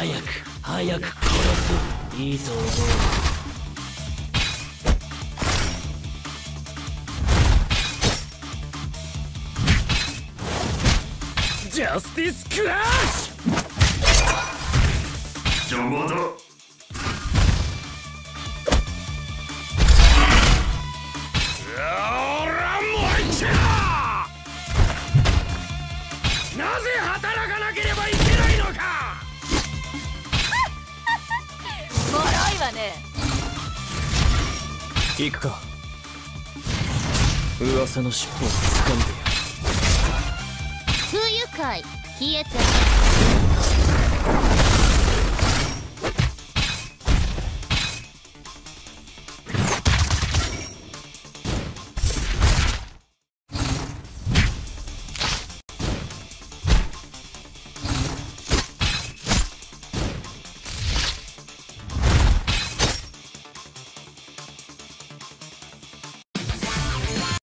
早く殺す。いいと思う。ジャスティスクラッシュ。邪魔だ。なぜ働かなければいけないのか。 もろいわね。 行くか。噂の尻尾を掴んでやる。 不愉快消えて。